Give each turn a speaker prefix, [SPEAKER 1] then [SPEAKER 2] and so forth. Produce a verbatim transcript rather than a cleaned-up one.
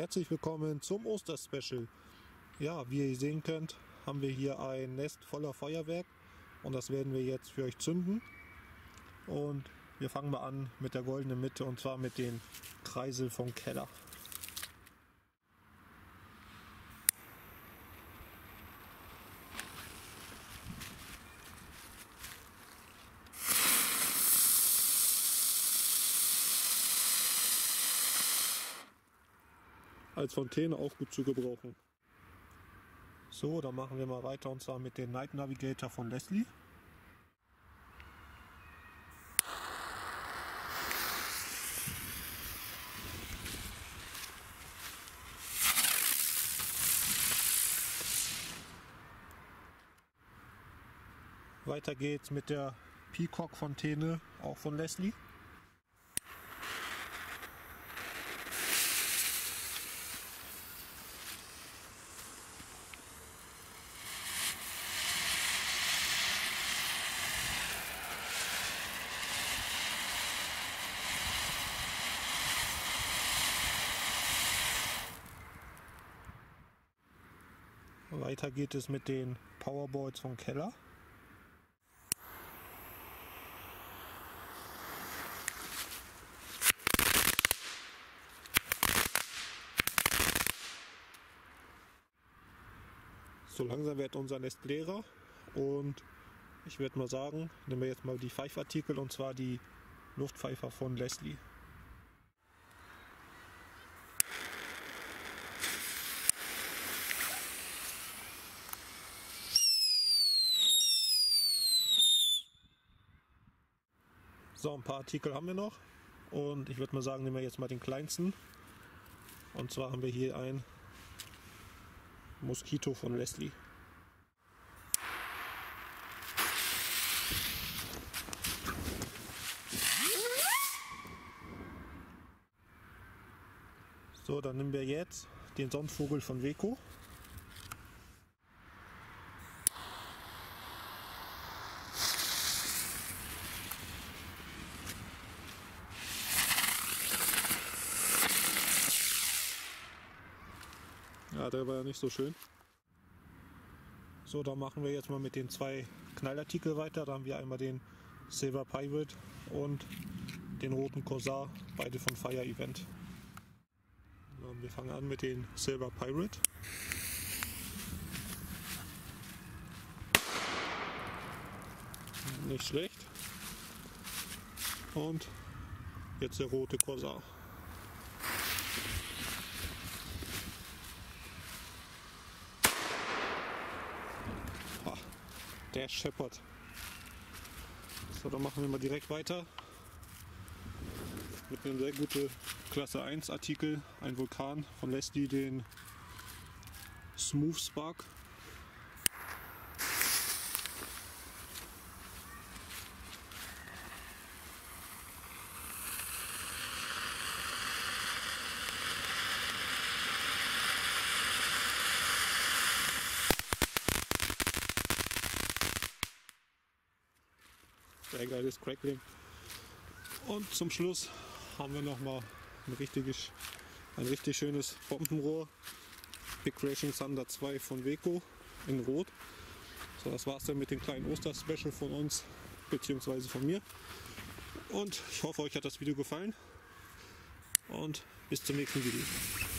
[SPEAKER 1] Herzlich willkommen zum Osterspecial. Ja, wie ihr sehen könnt, haben wir hier ein Nest voller Feuerwerk und das werden wir jetzt für euch zünden. Und wir fangen mal an mit der goldenen Mitte und zwar mit den Kreisel vom Keller. Als Fontäne auch gut zu gebrauchen. So, dann machen wir mal weiter und zwar mit dem Night Navigator von Leslie. Weiter geht's mit der Peacock Fontäne, auch von Leslie. Weiter geht es mit den Powerboards von Keller. So langsam wird unser Nest leerer und ich würde mal sagen, nehmen wir jetzt mal die Pfeifartikel und zwar die Luftpfeifer von Leslie. So, ein paar Artikel haben wir noch und ich würde mal sagen, nehmen wir jetzt mal den kleinsten. Und zwar haben wir hier ein Moskito von Leslie. So, dann nehmen wir jetzt den Sonnenvogel von Weco. Ja, der war ja nicht so schön. So, dann machen wir jetzt mal mit den zwei Knallartikel weiter. Da haben wir einmal den Silver Pirate und den roten Corsair, beide von Fire Event. So, wir fangen an mit den Silver Pirate. Nicht schlecht. Und jetzt der rote Corsair. Der scheppert. So, dann machen wir mal direkt weiter mit einem sehr guten Klasse eins Artikel, ein Vulkan von Leslie, den Smooth Spark. Sehr geiles Crackling. Und zum Schluss haben wir noch mal ein, richtiges, ein richtig schönes Bombenrohr. Big Crashing Thunder zwei von Weco in Rot. So, das war's dann mit dem kleinen Oster-Special von uns bzw. von mir. Und ich hoffe, euch hat das Video gefallen. Und bis zum nächsten Video.